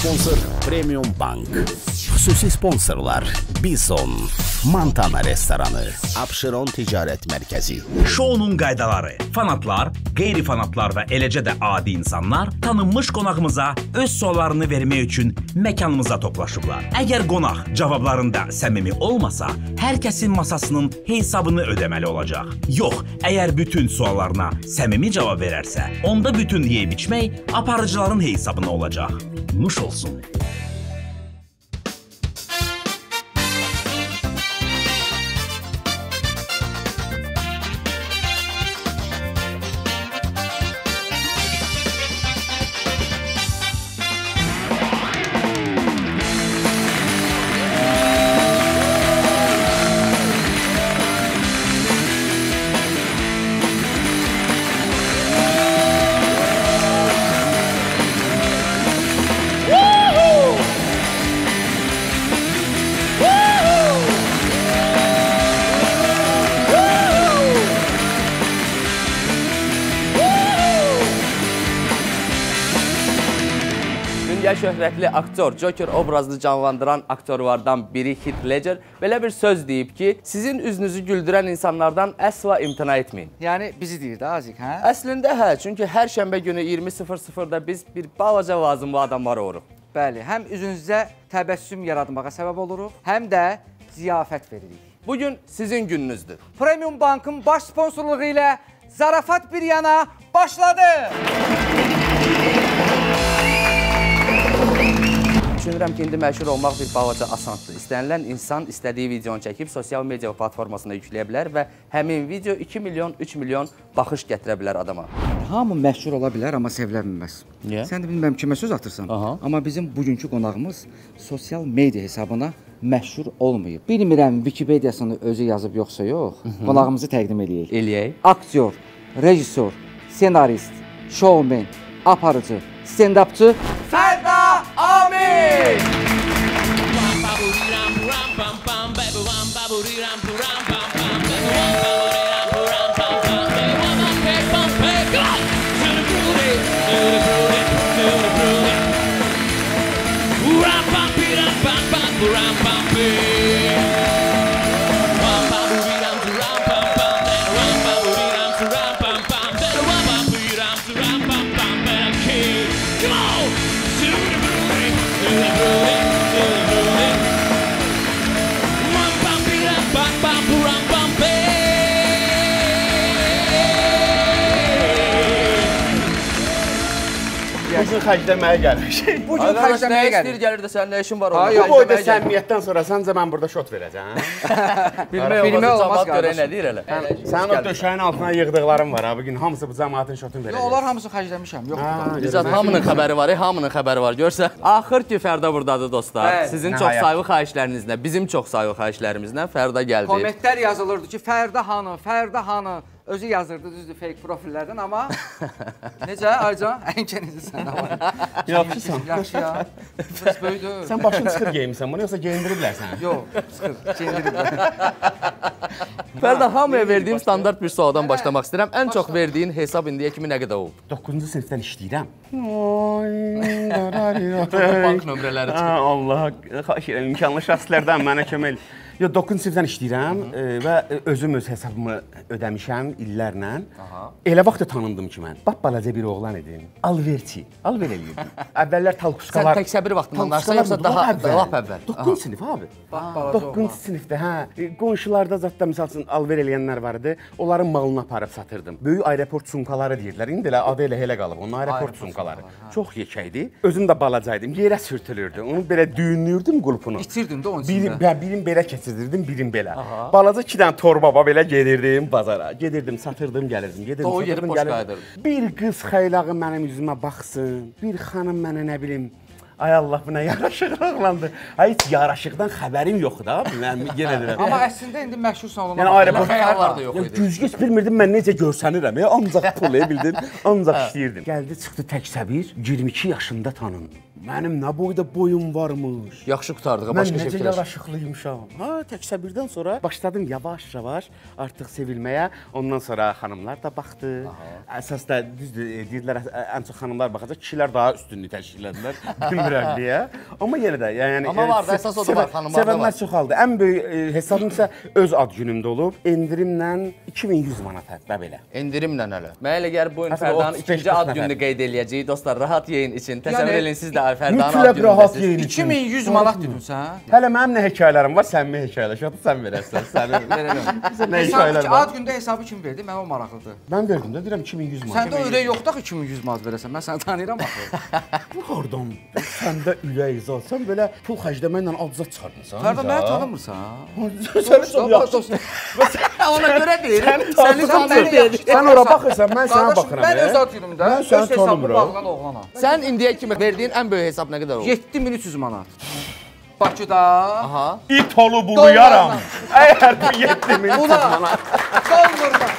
sponsor Premium Bank. Xüsusi sponsorlar Bison, Montana restoranı, Abşeron Ticarət Mərkəzi. Şounun qaydaları. Fanatlar, qeyri-fanatlar və eləcə də adi insanlar tanınmış qonağımıza öz suallarını vermək üçün məkanımıza toplaşıblar. Əgər qonaq cavablarında səmimi olmasa, hər kəsin masasının hesabını ödəməli olacaq. Yox, əgər bütün suallarına səmimi cavab verərsə, onda bütün yeyib-içmək aparıcıların hesabına olacaq. Nuş olsun. Şöhrətli aktör, Joker obrazını canlandıran aktörlardan biri Heath Ledger belə bir söz deyib ki, sizin üzünüzü güldürən insanlardan əsla imtina etməyin. Yəni bizi deyir də Azik, hə? Əslində hə, çünki hər şənbə günü 20:00-da biz bir balaca lazımlı adamlar oluruq. Bəli, həm üzünüzə təbəssüm yaratmağa səbəb oluruq, həm də ziyafət veririk. Bugün sizin gününüzdür. Premium Bankın baş sponsorluğu ilə zarafat bir yana başladı. Düşünürəm ki, indi məşhur olmaq bir balaca asandır. İstənilən insan istədiyi videonu çəkib sosial media platformasına yükləyə bilər və həmin video 2 milyon, 3 milyon baxış gətirə bilər adama. Hamı məşhur ola bilər, amma sevilə bilməz. Niyə? Sən də bilməm kimə söz atırsan. Aha. Amma bizim bugünkü qonağımız sosial media hesabına məşhur olmayıb. Bilmirəm Wikipediyasını özü yazıb yoxsa yox. Qonağımızı təqdim eləyək. Eləyək. Aktyor, rejissor, senarist, showman, aparıcı, stand-upçı Fərda Amil! Bugün xərcləməyə gəlmişik. Bugün xərcləməyə istəyir, gəlir. gəlir də sənin nə işin var? Bu boyda səmimiyyətdən sonra səncə mən burada şot verəcəm. Bilmək olmaz görək nə deyir elə. Sənin o döşəyin altına yığdıqlarım var ha, bugün hamısı bu cəmaatın şotunu verəcək. Onlar hamısı xərcləmişəm, yoxdur. Bizat hamının xəbəri var, hamının xəbəri var. Görsə, axır ki Fərda burdadır dostlar. Sizin çox sayılı xahişlərinizlə, bizim çox sayılı xahişlərimizlə Fərda gəldi. Kommentlər yazılırdı ki, Fərda hanı, Fərda hanı. Özü yazırdı, düzdür, fake profillərdən, amma necə, Aycan? Ənkənizi sən var. Yaxşısan. Yaxşı ya. Biraz böyüdür. Sən başın çıxır geyinsən bunu, yoxsa geyindiriblər səni? Yox, çıxır, geyindiriblər. Fərda, hamıya verdiyim standart bir sualdan başlamaq istəyirəm. Ən çox verdiyin hesab indiyə kimi nə qədər olub? 9-cu sinifdən işləyirəm. Bank nömrələri çıxır. Allah, xahiş edirəm, imkanlı şəxslərdən mənə kömək el. 9-cu sinifdən işləyirəm və özüm öz hesabımı ödəmişəm illərlə. Elə vaxt da tanındım ki mən. Balaca bir oğlan idim. Alverçi, alver eləyirdim. Əvvəllər talkuşkalar... Sən tək səbir vaxtından danışsan, yoxsa daha lap əvvəl? 9-cu sinif abi. 9-cu sinifdə, hə. Qonşularda zətdə misal üçün alver eləyənlər var idi. Onların malını aparıb satırdım. Böyük aeroport sumkaları deyirlər. İndi elə adı elə qalıb. Onun aeroport sumkaları. Çox yekəydi. Özüm də balacaydım. Yerə sürtülürdü. Onu belə düyünlürdüm qulpunu. İtirdin də onun içində. Birim belə keçirdirdim, birim belə. Balaca 2 dənə torbaba belə gedirdim bazara. Gedirdim, satırdım, gəlirdim. Gedirdim, satırdım, gəlirdim. Bir qız xeylağı mənim üzümə baxsın. Bir xanım mənə nə bilim, ay Allah, bu nə yaraşıqlı oğlandır. Heç yaraşıqdan xəbərim yoxdur da. Mən yenə deyirəm. Amma əslində indi məşhursan olmaq. Yəni aeroportlar da yox idi. Düzgəç bilmirdim mən necə görsənirəm. Ancaq pul bildin, ancaq işləyirdim. Gəldi, çıxdı tək səbir, 22 yaşında tanındı. Mənim nə boyda boyum varmış. Yaxşı qurtardığı başqa şey fikirləşdim. Mən necə yaraşıqlıymışam. Ha, tək səbirdən sonra başladım yavaş-yavaş artıq sevilməyə. Ondan sonra xanımlar da baxdı. Əsasda düzdür, deyirlər ən çox xanımlar baxacaq, kişilər daha üstünlük təşkil edirlər. götürəm deyə. Amma yenə də, yəni Amma var da, əsas o da var, xanımlarda var. Sevənlər çoxaldı. Ən böyük hesabım isə öz ad günümdə olub. Endirimlə 2100 manat hətta belə. Endirimlə hələ. Mənə elə gəlir bu gün Fərdanın ikinci ad gününü qeyd eləyəcəyik. Dostlar, rahat yeyin için. Təsəvvür edin siz də Fərdanın ad Mütləq rahat yeyin için. 2100 manat dedin sən? Hələ mənim nə hekayələrim var, səmimi hekayələr. Şatı sən verərsən. Sənin nə hekayələr var? Ad gündə hesabı kim verdi? Mən o maraqlıdır. Mən verdim də, deyirəm 2100 manat. Səndə ürək yoxdur ki 2100 manat verəsən. Mən səni tanıyıram axı. Hardan? Səndə ürək zat. Sən belə pul xərcləməklə aczat çıxarmısan. Fərdan məni tanımırsan? Səni çox yaxşı. Ona görə deyirəm. Səni tanıyır. Sən ora baxırsan, mən sənə baxıram. Mən öz ad günümdə Mən səni tanımıram. Oğlana. Sən indiyə kimi verdiyin ən böyük hesab nə qədər oldu? 7300 manat. Bakıda. Aha. İt olu buluyaram. Əgər bu 7300 manat. Dollarla.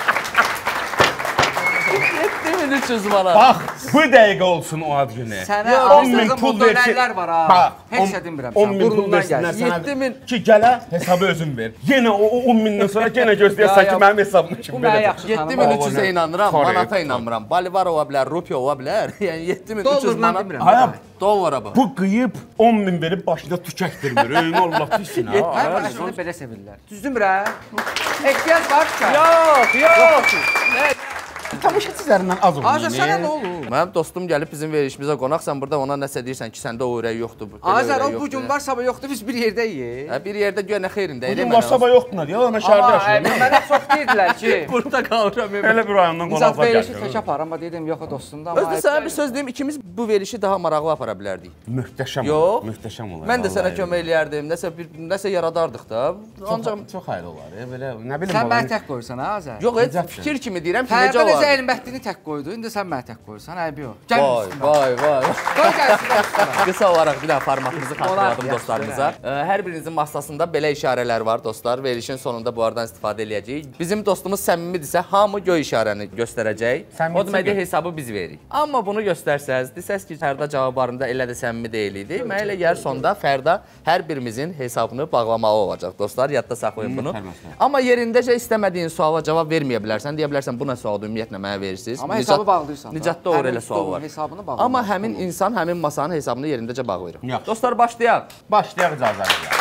7300 manat. Bax, bu dəqiqə olsun o ad günü. Sənə 10.000 pul dönərlər var ha. Bax, heç nə demirəm. 10.000 pul versinlər sənə. 7000 Ki gələ hesabı özün ver. Yenə o 10.000-dən sonra yenə gözləyirsən ki, mənim hesabımı kim verəcək. 7300-ə inanıram, manata inanmıram. Bolivar ola bilər, rupiya ola bilər. Yəni 7300 manat. Hayır, dollara bax. bu qıyıb 10.000 verib başına tükəkdirmir. Öyün Allah pissin ha. Mən başını belə sevirlər. Düzdürmürəm? Ehtiyac var ki. Yox. Tamaşaçılarından az olun. Azər sənə nə olur? Mənim dostum gəlib bizim verilişimizə qonaq, sən burada ona nəsə deyirsən ki, səndə o ürək yoxdur. Azər o bu gün var, sabah yoxdur, biz bir yerdəyik. Bir yerdə görə nə xeyrində. Bugün var, sabah yoxdur deyə, mən şəhərdə yaşayıram. Mənə çox deyirdilər ki, burada qalıram. Elə bir rayondan Nizat qonaqlar verilişi gəlir. tək apar, amma dedim yox o dostumda. Özdə sənə bir söz deyim, ikimiz bu verilişi daha maraqlı apara bilərdik. Möhtəşəm Yox. olur. Möhtəşəm olur. Mən də sənə kömək eləyərdim, nəsə yaradardıq da. Ancaq çox xeyirli olar. Belə nə bilim. Sən məni tək qoyursan ha Azər? yox, heç fikir kimi deyirəm ki, necə Fərdə necə olar? Elmbəhdini tək qoydu, indi sən məni tək qoyursan, aybi yox. Vay. Qoy gəlsin. Qısa olaraq bir daha formatımızı xatırladım dostlarımıza. Hər birinizin masasında belə işarələr var dostlar. Verilişin sonunda bunlardan istifadə eləyəcəyik. Bizim dostumuz səmimidirsə, hamı göy işarəni göstərəcək. O deməkdir hesabı biz veririk. Amma bunu göstərsəz, desəz ki, Fərda cavablarında elə də səmimi deyil idi. Mənə elə gəlir sonda Fərda hər birimizin hesabını bağlamalı olacaq dostlar. Yadda saxlayın bunu. Amma yerindəcə istəmədiyin suala cavab verməyə bilərsən. Deyə bilərsən bu nə sualdır, ümumiyyətlə mənə verirsiniz. Amma hesabı bağlayırsan. Nicatda o elə sual var. Amma həmin insan həmin masanın hesabını yerindəcə bağlayır. Dostlar başlayaq. Başlayaq icazənizlə.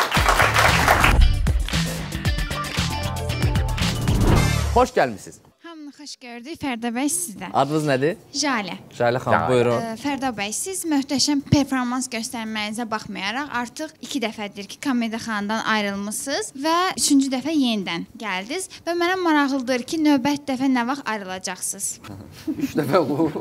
Xoş gəlmisiniz. Hamını xoş gördük. Fərdə bəy sizdə. Adınız nədir? Jalə. Jalə xanım, buyurun. Fərdə bəy, siz möhtəşəm performans göstərməyinizə baxmayaraq artıq 2 dəfədir ki, Komediya Xanımdan ayrılmısınız və 3-cü dəfə yenidən gəldiniz və mənə maraqlıdır ki, növbət dəfə nə vaxt ayrılacaqsınız? 3 dəfə olur.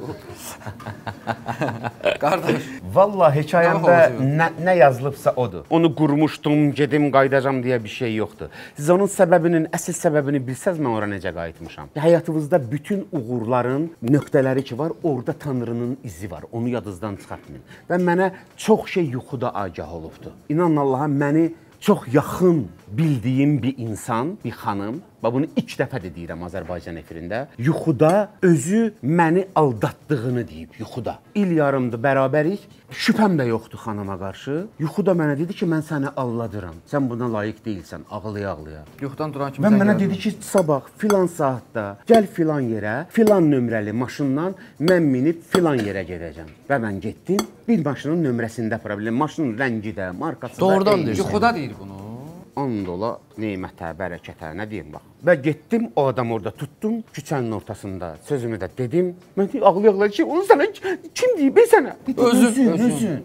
Qardaş. Vallahi hekayəmdə nə yazılıbsa odur. Onu qurmuşdum, gedim, qayıdacam deyə bir şey yoxdur. Siz onun səbəbinin, əsl səbəbini bilsəz mən ora necə qayıtmışam. Həyatınızda bütün uğurların nöqtələri ki var, orada Tanrının izi var. Onu yadınızdan çıxartmayın. Və mənə çox şey yuxuda agah olubdu. İnanın Allaha, məni çox yaxın bildiyim bir insan, bir xanım, və bunu ilk dəfə də deyirəm Azərbaycan efirində, yuxuda özü məni aldatdığını deyib, yuxuda. İl yarımdır bərabərik, şübhəm də yoxdur xanıma qarşı. Yuxuda mənə dedi ki, mən səni alladıram, sən buna layiq deyilsən, ağlaya-ağlaya. Yuxudan duran kimi Və mənə dedi ki, sabah filan saatda gəl filan yerə, filan nömrəli maşından mən minib filan yerə gedəcəm. Və mən getdim, bir maşının nömrəsində problem, maşının rəngi də, markası da. Doğrudan deyirsən. Yuxuda deyir bunu. Andola, neymətə, bərəkətə, nə deyim bax. Və getdim, o adam orada tutdum, küçənin ortasında sözümü də dedim. Mən ağlaya-ağlaya ki, onu sənə kim deyib, ben sənə? Özün.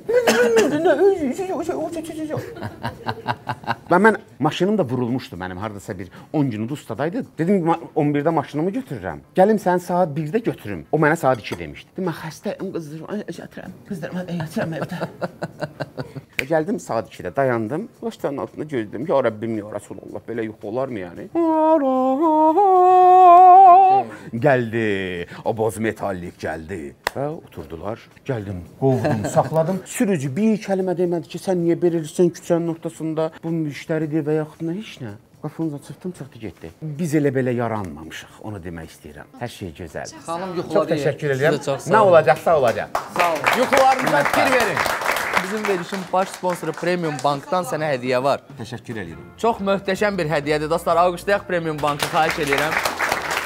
Və mən, maşınım da vurulmuşdu mənim, haradasa bir 10 gün ustadaydı. Dedim, 11-də maşınımı götürürəm. Gəlim səni saat 1-də götürürüm. O mənə saat 2 demişdi. Dedim, mən xəstəyim, qızdırım, Gəldim saat 2-də, dayandım. Başların altında gözlədim. Ya Rəbbim, ya Rəsulullah, belə yuxu olar mı yəni? Gəldi, o boz metallik gəldi. Və oturdular, gəldim, qovdum, saxladım. Sürücü bir kəlmə demədi ki, sən niyə verirsən küçənin ortasında? Bu müştəridir və yaxud nə, heç nə. Qapınıza çıxdım, çıxdı, getdi. Biz elə belə yaranmamışıq, onu demək istəyirəm. Hər şey gözəldir. Xanım Çox yuxuladı. təşəkkür edirəm. Nə olacaqsa olacaq. Sağ olun. Yuxularınıza fikir verin. Bizim verilişin baş sponsoru Premium Bankdan sənə hədiyyə var. Təşəkkür edirəm. Çox möhtəşəm bir hədiyyədir. Dostlar, alqışlayaq Premium Bankı, xahiş edirəm.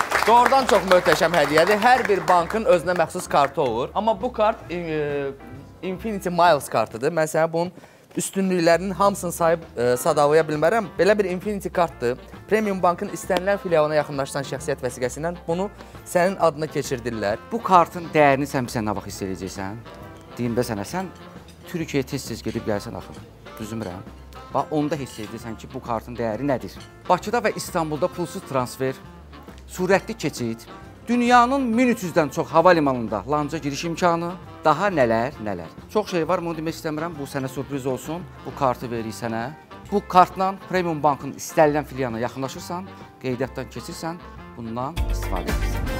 Doğrudan çox möhtəşəm hədiyyədir. Hər bir bankın özünə məxsus kartı olur. Amma bu kart Infinity Miles kartıdır. Mən sənə bunun üstünlüklərinin hamısını sayıb sadalaya bilmərəm. Belə bir Infinity kartdır. Premium Bankın istənilən filialına yaxınlaşsan şəxsiyyət vəsiqəsindən bunu sənin adına keçirdirlər. Bu kartın dəyərini sən bizə nə vaxt hiss edəcəksən? Deyim də sənə, sən Türkiyəyə tez-tez gedib gəlsən axı. Düzmürəm. Bax, onda hiss edirsən ki, bu kartın dəyəri nədir? Bakıda və İstanbulda pulsuz transfer, sürətli keçid, dünyanın 1300-dən çox hava limanında lanca giriş imkanı, daha nələr. Çox şey var, bunu demək istəmirəm, bu sənə sürpriz olsun. Bu kartı veririk sənə. Bu kartla Premium Bankın istənilən filialına yaxınlaşırsan, qeydiyyatdan keçirsən, bundan istifadə edirsən.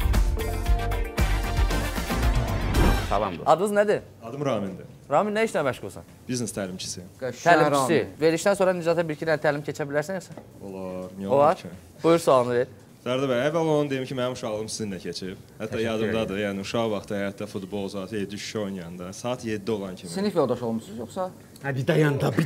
Tamamdır. Adınız nədir? Adım Ramindir. Ramin, nə işlə məşğulsan? Biznes təlimçisi. Təlimçisi. Verilişdən sonra Nicata bir-iki dənə təlim keçə bilərsən yoxsa? Olar, niyə Olar ki? Buyur sualını ver. Fərdə bəy, əvvəl onu deyim ki, mənim uşaqlığım sizinlə keçib. Hətta yadımdadır, yəni uşaq vaxtı həyatda futbol saat 7 şişə oynayanda, saat 7 olan kimi. Sinif yoldaş olmuşsunuz yoxsa? Hə, bir dayan da.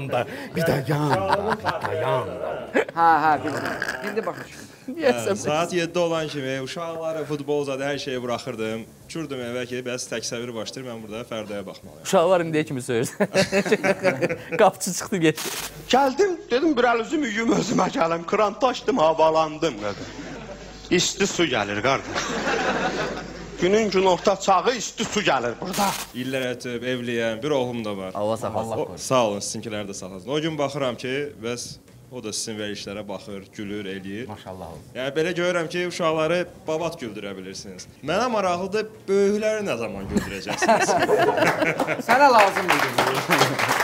Hə, bildi başa düşdüm. Saat 7 olan kimi uşaqları, futbol zadı hər şeyi buraxırdım. Uçurdum evə ki, bəs təksəvvür başlayır, mən burada Fərdəyə baxmalıyım. Uşaqlar indiyə kimi söyürsən. Qapçı çıxdı, getdi. Gəldim, dedim bir əl üzüm yuyum özümə gəlim, krantı açdım, havalandım. İsti su gəlir, qardaş. Günün günorta çağı isti su gəlir burada. İllər ətib, evliyəm, bir oğlum da var. Allah saxlasın. Sağ olun, sizinkiləri də saxlasın. O gün baxıram ki, bəs o da sizin verilişlərə baxır, gülür, eləyir. Maşallah olsun. Yəni belə görürəm ki, uşaqları babat güldürə bilirsiniz. Mənə maraqlıdır, böyükləri nə zaman güldürəcəksiniz? Sənə lazım idi.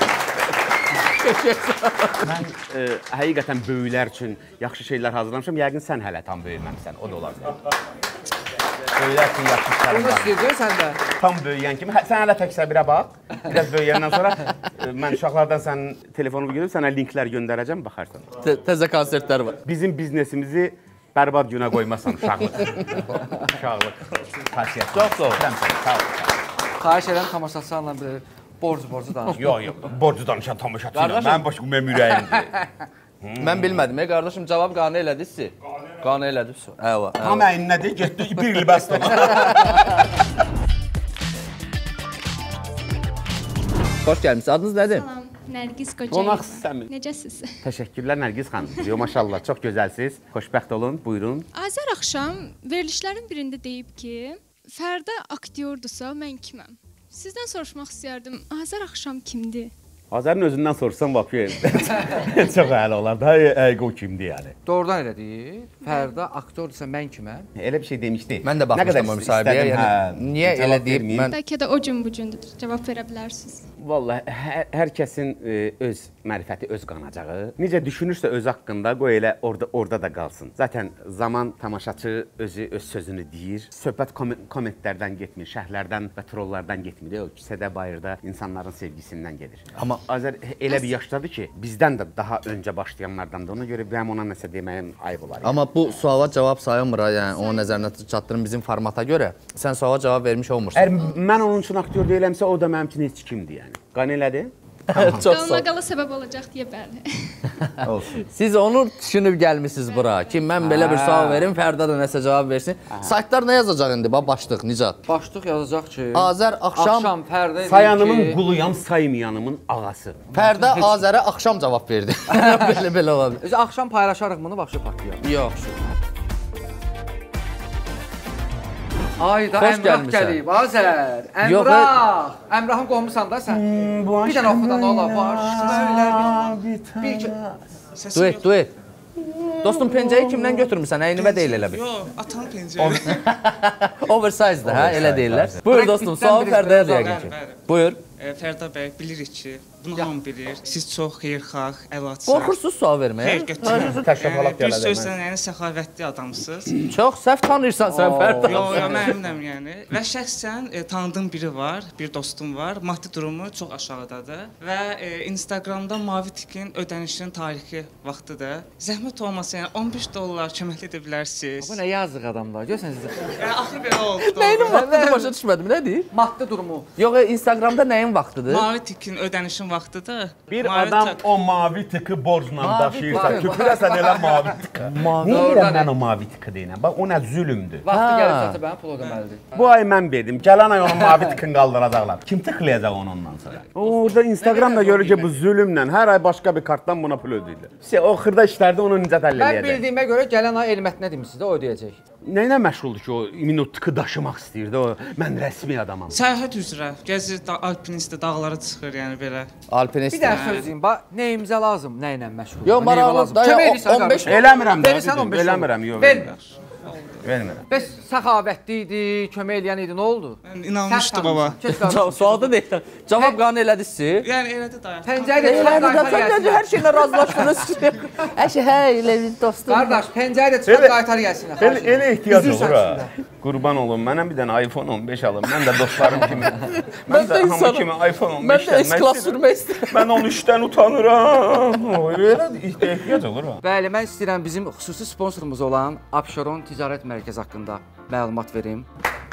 Mən həqiqətən böyüklər üçün yaxşı şeylər hazırlamışam. Yəqin sən hələ tam böyüməmsən, o da olar. Böyüklər üçün yaxşı işlərim Bunu var. istəyir sən də. Tam böyüyən kimi. Sən hələ təksəbirə bax. Biraz böyüyəndən sonra mən uşaqlardan sənin telefonumu görüb sənə linklər göndərəcəm, baxarsan. Təzə konsertlər var. Bizim biznesimizi bərbad günə qoymasan uşaqlıq. Uşaqlıq. Xasiyyət. Çox sağ ol. Sağ ol. Xahiş edirəm tamaşaçılarla bir borcu danış. Yox, borcu danışan tamaşaçı ilə. Mənim başım ürəyimdir. Mən bilmədim. Qardaşım, cavab qane elədi sizi. Qane elədi. Əva. Tam əyninədir, getdi, bir il bəst olur. Xoş gəlmişsiniz. Adınız nədir? Salam, Nərgiz Qocayev. Qonaqsız sən. Necəsiz? Təşəkkürlər Nərgiz xanım. Yo, maşallah, çox gözəlsiniz. Xoşbəxt olun, buyurun. Azər axşam verilişlərin birində deyib ki, Fərdə aktyordusa, mən kiməm? Sizdən soruşmaq istəyərdim, Azər axşam kimdir? Azərin özündən soruşsam, bakıyor. Çox əli olar da, o kimdir yəni. Doğrudan elə deyir. Fərdə aktordursa mən kiməm? Elə bir şey demişdi. Mən də baxmışdım o müsahibəyə. Yəni niyə elə deyib? Mən Bəlkə də o gün bu gündür. Cavab verə bilərsiniz. Vallahi hər kəsin öz mərifəti, öz qanacağı. Necə düşünürsə öz haqqında, qoy elə orada da qalsın. Zaten zaman tamaşaçı özü öz sözünü deyir. Söhbət kommentlərdən getmir, şərhlərdən və trollardan getmir. O küçədə, bayırda insanların sevgisindən gedir. Amma Azər elə bir yaşdadır ki, bizdən də daha öncə başlayanlardan da. Ona görə mən ona nəsə deməyim ayıb olar. Amma bu suala cavab sayılmır, yəni onu nəzərinə çatdırın bizim formata görə. Sən suala cavab vermiş olmursan. Əgər mən onun üçün aktyor deyiləmsə, o da mənim üçün heç kimdir yəni. Qane elədi? Çox sağ Qalına qala səbəb olacaq deyə bəli. olsun. Siz onu düşünüb gəlmisiniz bura ki, mən belə bir sual verim, Fərdə də nəsə cavab versin. Saytlar nə yazacaq indi? Başlıq, Nicat. Başlıq yazacaq ki, Azər axşam Fərdə Sayanımın quluyam, saymayanımın ağası. Fərdə Azərə axşam cavab verdi. Belə ola bilər. Özü axşam paylaşarıq bunu, başa partlayaq. Yox. Ayda Xoş Əmrah gəlmisən. gəlib. Azər, Yox, Əmrah. Əmrahın qohumusan da sən. Bir dənə oxudan ola baş. Duet. Dostum, pencəyi kimdən götürmüsən? Əynivə deyil elə bir. Yox, atam pencəyi. Oversize-dir, hə? Elə deyirlər. Buyur dostum, sual Fərdəyə də yəqin ki. Buyur. Fərdə bəy, bilirik ki, bunu hamı bilir. Siz çox xeyirxah, əlaçı. Qorxursuz sual verməyə? Təşəkkürlər Bir sözlə, yəni səxavətli adamsınız. Çox səhv tanıyırsan sən Fərdə. Yox, mən əminəm yəni. Və şəxsən tanıdığım biri var, bir dostum var. Maddi durumu çox aşağıdadır və Instagramda mavi tikin ödənişinin tarixi vaxtıdır. Zəhmət olmasa, yəni $15 köməkli edə bilərsiniz. Bu nə yazıq adamlar, görsən siz. Yəni axır belə oldu. Nəyinin vaxtını başa düşmədim, nədir? Maddi durumu. Yox, Instagramda nəyin ödənişin vaxtıdır. Mavi tikin ödənişin vaxtıdır. Bir adam o mavi tıkı borcla daşıyırsa, tüpürəsən elə mavi tıkı. Niyə mən o mavi tıkı deyinəm? Bax, o nə zülümdür. Vaxtı gəlirsə mən pul ödəməlidir. Bu ay mən verdim. Gələn ay onun mavi tıkını qaldıracaqlar. Kim tıklayacaq onu ondan sonra? Orada Instagramda görür ki, bu zülümlə hər ay başqa bir kartdan buna pul ödəyirlər. O xırda işlərdə onu necə həll Mən edəcək? bildiyimə görə gələn ay Elmətinə demişsiniz də o ödəyəcək. Nə ilə məşğuldur ki, o o tıkı daşımaq istəyirdi o? Mən rəsmi adamam. Səyahət üzrə gəzir, alpinist dağlara çıxır, yəni belə. Alpinist. Bir dənə söz deyim, bax, nəyimizə lazım, nə ilə məşğul? Yox, maraqlı da 15 eləmirəm də. Verirsən 15. Eləmirəm, yox, vermirəm. Bəs səxavətli idi, kömək eləyən idi, nə oldu? Mən inanmışdım baba. Sualda deyil. Cavab qanun elədiniz. Yəni elədi dayaq. Pəncəyi də çıxaq qaytar gəlsin. Hər şeylə razılaşdınız. Əşi, hə, elə bir dostum. Qardaş, pəncəyi də çıxaq qaytar gəlsin. Elə ehtiyac olur ha. Qurban olum, mənə bir dənə iPhone 15 alın. Mən də dostlarım kimi. Mən də hamı kimi iPhone 15 Mən də S-klass sürmək istəyirəm. Mən 13-dən utanıram. Elə ehtiyac olur ha. Bəli, mən istəyirəm bizim xüsusi sponsorumuz olan Abşeron Ticarət Mərkəzi haqqında məlumat verim.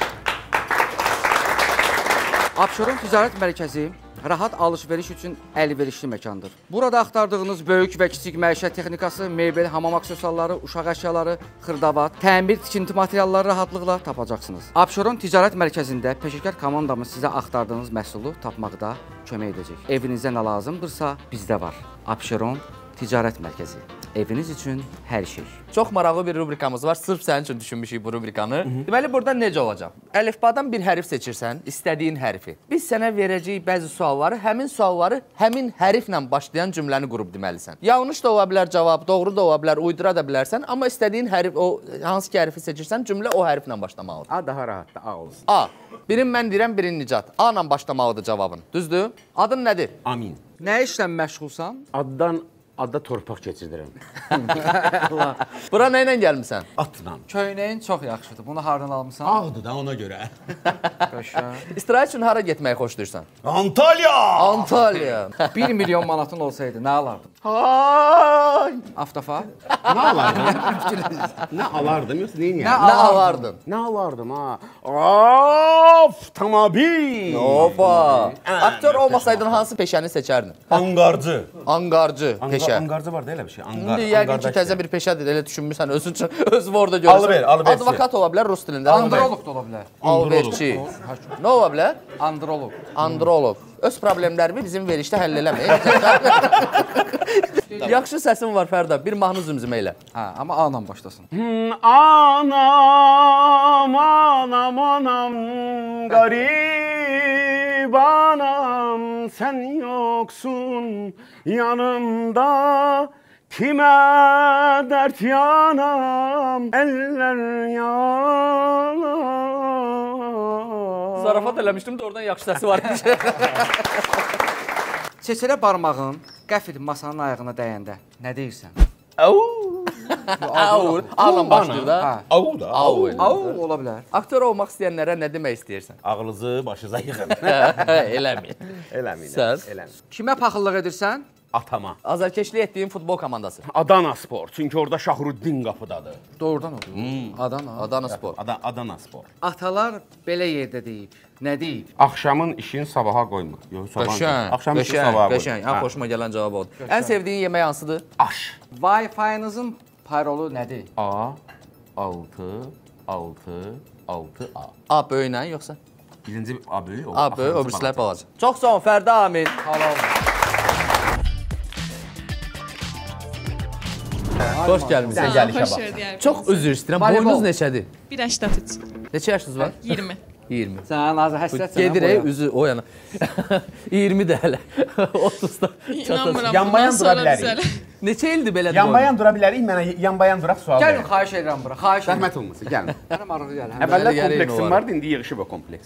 Abşeron Ticarət Mərkəzi rahat alış-veriş üçün əlverişli məkandır. Burada axtardığınız böyük və kiçik məişət texnikası, mebel, hamam aksesuarları, uşaq əşyaları, xırdavat, təmir, tikinti materialları rahatlıqla tapacaqsınız. Abşeron Ticarət Mərkəzində peşəkar komandamız sizə axtardığınız məhsulu tapmaqda kömək edəcək. Evinizdə nə lazımdırsa bizdə var. Abşeron Ticarət Mərkəzi. Eviniz üçün hər şey. Çox maraqlı bir rubrikamız var. Sırf sənin üçün düşünmüşük bu rubrikanı. Deməli, burada necə olacaq? Əlifbadan bir hərf seçirsən, istədiyin hərfi. Biz sənə verəcəyik bəzi sualları, həmin hərflə başlayan cümləni qurub deməlisən. Yanlış da ola bilər cavab, doğru da ola bilər, uydura da bilərsən. Amma istədiyin hərf, hansı ki hərfi seçirsən, cümlə o hərflə başlamalıdır. A, daha rahatdır, A olsun. A. Birin mən deyirəm, birin Nicat. A ilə başlamalıdır cavabın. Düzdür? Adın nədir? Amin. Nə işlə məşğulsan? Adda torpaq keçirdirəm. Bura nə ilə gəlmisən? Atla. Köynəyin çox yaxşıdır. Bunu hardan almısan? Ağdır da ona görə. İstirahət üçün hara getməyi xoşlayırsan? Antalya! Antalya. 1 milyon manatın olsaydı nə alardın? Hay! Avtofa? Nə alardım? Nə alardım yoxsa neyin yəni? Nə alardın? Nə alardım ha? Avtomobil! Opa! Aktör olmasaydın hansı peşəni seçərdin? Angarcı. Angarcı peşə. Angarcı var da elə bir şey. İndi yəqin ki, təzə bir peşədir. Elə düşünmüsən, özün üçün, özünü orada görürsən. Alıver. Advokat ola bilər rus dilində. Androlog da ola bilər. Alverçi. Nə ola bilər? Androlog. Androlog. Öz problemlərimi bizim verişdə həll eləmək. Yaxşı səsin var Fərda. Bir mahnı zümzümə elə. Hə, amma A ilə başlasın. Anam, qarib anam, sən yoxsun yanımda. Kimə dərd yanam, əllər yanam. Zarafat eləmişdim də oradan yaxşı səsi var. Çeçələ barmağın qəfil masanın ayağına dəyəndə nə deyirsən? Au! Ağla başlayır da. Au da. Au ola bilər. Aktör olmaq istəyənlərə nə demək istəyirsən? Ağlınızı başınıza yığın. Eləməyin. Sən? Kimə paxıllıq edirsən? Atama. Azərkeşlik etdiyin futbol komandası. Adana Spor. Çünki orada Şahruddin qapıdadır. Doğrudan odur. Adana Spor. Adana Spor. Atalar belə yerdə deyib. Nə deyib? Axşamın işin sabaha qoyma. Axşamın işin sabaha qoyma. Qəşəng. Ən xoşuma gələn cavab oldu. Ən sevdiyin yemək hansıdır? Aş. Wi-Fi-nızın parolu nədir? A 6 A. A böyüklə yoxsa? Birinci A böyük, A böyük, o birisilər balaca. Çox sağ ol Fərdə Amin. Halal. Xoş gəlmisiniz. Çox üzr istəyirəm. Boyunuz neçədir? 1.83. Neçə yaşınız var? 20. 20. Sən azı həssassən. Gedirək üzü o yana. 20 də hələ. 30-da İnanmıram. Yanmayan dura bilərik. Neçə ildir belə? Yanmayan dura bilərik. Mənə yanmayan duraq sual verin. Gəlin, xahiş edirəm bura. Xahiş edirəm. Zəhmət olmasın, gəlin. Mənə maraqlı gəlir. Əvvəllər kompleksim vardı, indi yığışıb o kompleks.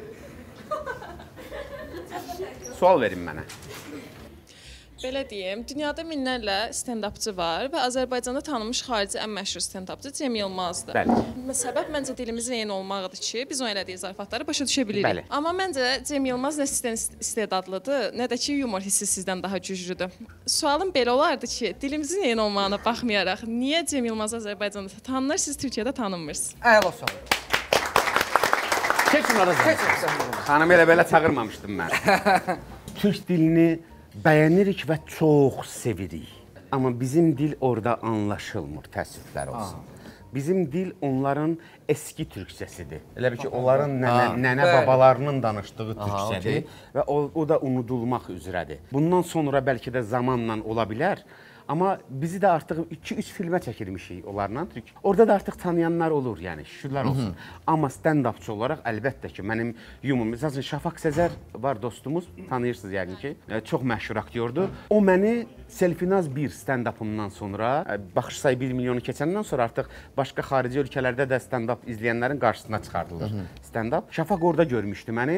Sual verin mənə. Belə deyim, dünyada minlərlə stand-upçı var və Azərbaycanda tanınmış xarici ən məşhur stand-upçı Cem Yılmazdır. Bəli. Səbəb məncə dilimizin yeni olmağıdır ki, biz onun elədiyi zarafatları başa düşə bilirik. Bəli. Amma məncə Cem Yılmaz nə sizdən istedadlıdır, nə də ki yumor hissi sizdən daha güclüdür. Sualım belə olardı ki, dilimizin yeni olmağına baxmayaraq, niyə Cem Yılmaz Azərbaycanda tanınır, siz Türkiyədə tanınmırsınız? Əla sual. Keçin orada. Xanım elə belə çağırmamışdım mən. Türk dilini bəyənirik və çox sevirik. Amma bizim dil orada anlaşılmır, təəssüflər olsun. Bizim dil onların eski türkçəsidir. Elə bir ki, onların nənə babalarının danışdığı türkçədir və o da unudulmaq üzrədir. Bundan sonra bəlkə də zamanla ola bilər. Amma bizi də artıq 2-3 filmə çəkilmişik onlarla. Orada da artıq tanıyanlar olur, yəni şükürlər olsun. Amma stand-upçı olaraq əlbəttə ki, mənim yumum, məsələn, Şafaq Səzər var dostumuz, tanıyırsınız yəqin ki, çox məşhur aktyordur. O məni Selfinaz 1 stand-upımdan sonra, baxış sayı 1 milyonu keçəndən sonra artıq başqa xarici ölkələrdə də stand-up izləyənlərin qarşısına çıxardılır stand-up. Şafaq orada görmüşdü məni,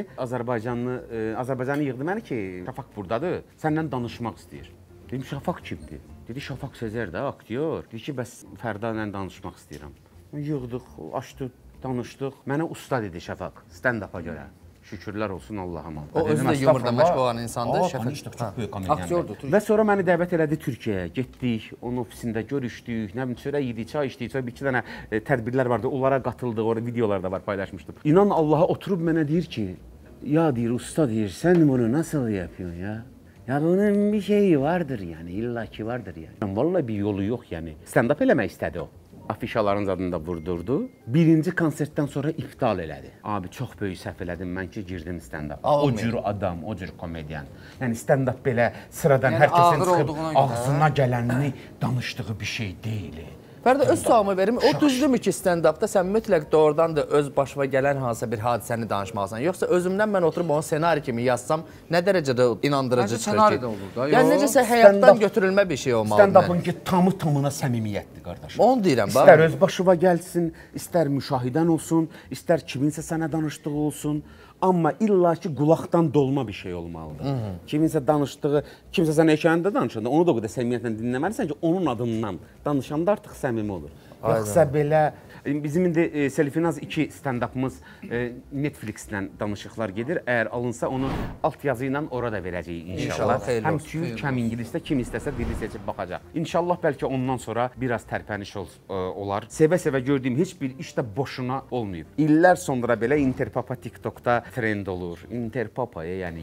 Azərbaycanı yığdı məni ki, Şafaq buradadır, səndən danışmaq istəyir. Dedim, Şafaq kimdir? Dedi, Şafaq Səzər də, aktyor. Dedi ki, bəs Fərda ilə danışmaq istəyirəm. Yığdıq, açdıq, danışdıq. Mənə usta dedi Şafaq, stand-up'a görə. Şükürlər olsun Allahıma. O özü də yumurda məşq olan insandır. Tanışdıq, çox böyük komedyandır. Və sonra məni dəvət elədi Türkiyəyə. Getdik, onun ofisində görüşdük, nə bilim, çörək yedik, çay içdik, sonra bir-iki dənə tədbirlər vardı, onlara qatıldıq, orada videolar da var, paylaşmışdım. İnan Allaha oturub mənə deyir ki, ya deyir, usta deyir, sən bunu nasıl yapıyorsun ya? Ya bunun bir şeyi vardır yani, illaki vardır yani. Vallahi bir yolu yok yani. Stand-up eləmək istədi o. Afişaların zadını da vurdurdu. Birinci konsertdən sonra iptal elədi. Abi, çox böyük səhv elədim mən ki, girdim stand-up. O cür adam, o cür komedyan. Yəni stand-up belə sıradan hər kəsin çıxıb ağzına gələnini danışdığı bir şey deyil. Fərdə, öz sualımı verim. O düzdürmü ki, stand-upda sən mütləq doğrudan da öz başıma gələn hansısa bir hadisəni danışmalısan? Yoxsa özümdən mən oturub onu ssenari kimi yazsam, nə dərəcədə inandırıcı çıxır ki? Ssenari də olur da. Yəni, necəsə həyatdan götürülmə bir şey olmalı. Stand-upın ki, tamı-tamına səmimiyyətdir, qardaşım. Onu deyirəm, bax. İstər öz başıva gəlsin, istər müşahidən olsun, istər kiminsə sənə danışdığı olsun. Amma illa ki, qulaqdan dolma bir şey olmalıdır. Kiminsə danışdığı, kimsə sənə hekayəndə danışanda, onu da o qədər səmimiyyətlə dinləməlisən ki, onun adından danışanda artıq səmimi olur. Yoxsa belə, bizim indi Selfinaz 2 stand-upımız Netflix-dən danışıqlar gedir. Əgər alınsa, onu alt yazı ilə orada verəcəyik inşallah. Həm türk, həm ingilisdə, kim istəsə dili seçib baxacaq. İnşallah bəlkə ondan sonra biraz tərpəniş olar. Sevə-sevə gördüyüm heç bir iş də boşuna olmayıb. İllər sonra belə Interpapa TikTokda trend olur. Interpapaya, yəni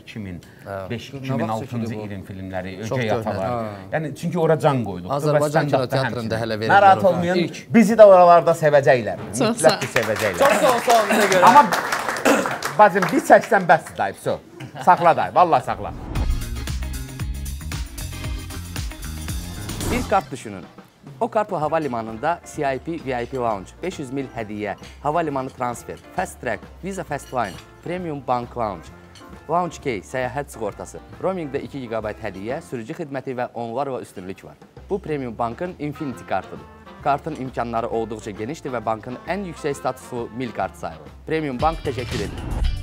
2005-2006-cı ilin filmləri, Ögey Atalar. Yəni, çünki ora can qoyduq. Azərbaycan kinoteatrında hələ verirlər. Narahat olmayın, bizi də oralarda sevəcəklər. Mütləq ki, sevəcəklər. Çox sağ ol, sağ ol, bizə görə. Amma, bacım, bir çəksən bəsdir dayıb, so. Saxla dayıb, vallahi saxla. Bir kart düşünün. O kartla hava limanında CIP, VIP Lounge, 500 mil hədiyyə, hava limanı transfer, Fast Track, Visa Fast Line, Premium Bank Lounge, Lounge Key, səyahət sığortası, roamingdə 2 GB hədiyyə, sürücü xidməti və onlarla üstünlük var. Bu Premium Bankın Infinity kartıdır. Kartın imkanları olduqca genişdir və bankın ən yüksək statuslu mil kartı sayılır. Premium Bank təşəkkür edir.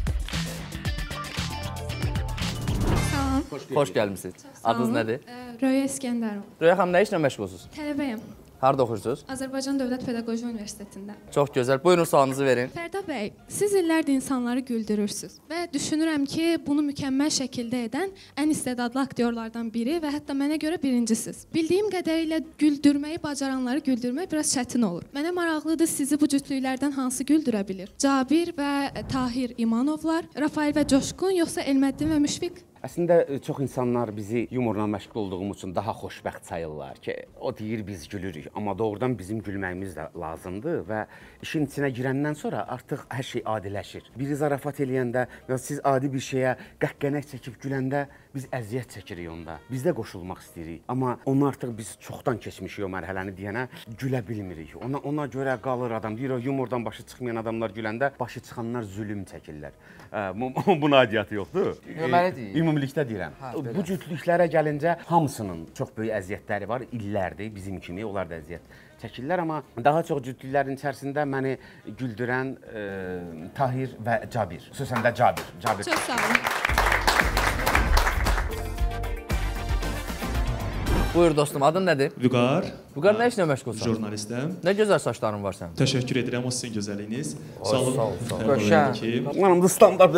Salam. Xoş gəlmişsiniz. Adınız nədir? Röya İskəndərov. Röya xanım, nə işlə məşğulsunuz? Tələbəyəm. Harada oxuyursunuz? Azərbaycan Dövlət Pedaqoji Universitetində. Çox gözəl. Buyurun, sualınızı verin. Fərda bəy, siz illərdir insanları güldürürsünüz və düşünürəm ki, bunu mükəmməl şəkildə edən ən istedadlı aktyorlardan biri və hətta mənə görə birincisiz. Bildiyim qədərilə güldürməyi bacaranları güldürmək biraz çətin olur. Mənə maraqlıdır, sizi bu cütlüklərdən hansı güldürə bilir? Cabir və Tahir İmanovlar, Rafael və Coşqun, yoxsa Elməddin və Müşfiq? Əslində, çox insanlar bizi yumorla məşğul olduğumuz üçün daha xoşbəxt sayırlar ki, o deyir biz gülürük, amma doğrudan bizim gülməyimiz də lazımdır və işin içinə girəndən sonra artıq hər şey adiləşir. Biri zarafat eləyəndə və siz adi bir şeyə qəqqənək çəkib güləndə biz əziyyət çəkirik onda. Biz də qoşulmaq istəyirik, amma onu artıq biz çoxdan keçmişik o mərhələni deyənə gülə bilmirik. Ona görə qalır adam, deyir o yumordan başı çıxmayan adamlar güləndə başı çıxanlar zülüm çəkirlər. Buna adiyyatı yoxdur. Ümumilikdə deyirəm. Bu cütlüklərə gəlincə hamısının çox böyük əziyyətləri var, illərdir bizim kimi, onlar da əziyyət çəkirlər, amma daha çox cütlüklərin içərisində məni güldürən Tahir və Cabir, xüsusən də Cabir. Çox sağ olun. Buyur dostum, adın nədir? Vüqar. Vüqar, nə işlə məşğulsan? Jurnalistəm. Nə gözəl saçların var sənin. Təşəkkür edirəm o sizin gözəlliyiniz. Sağ olun. Mənim də standart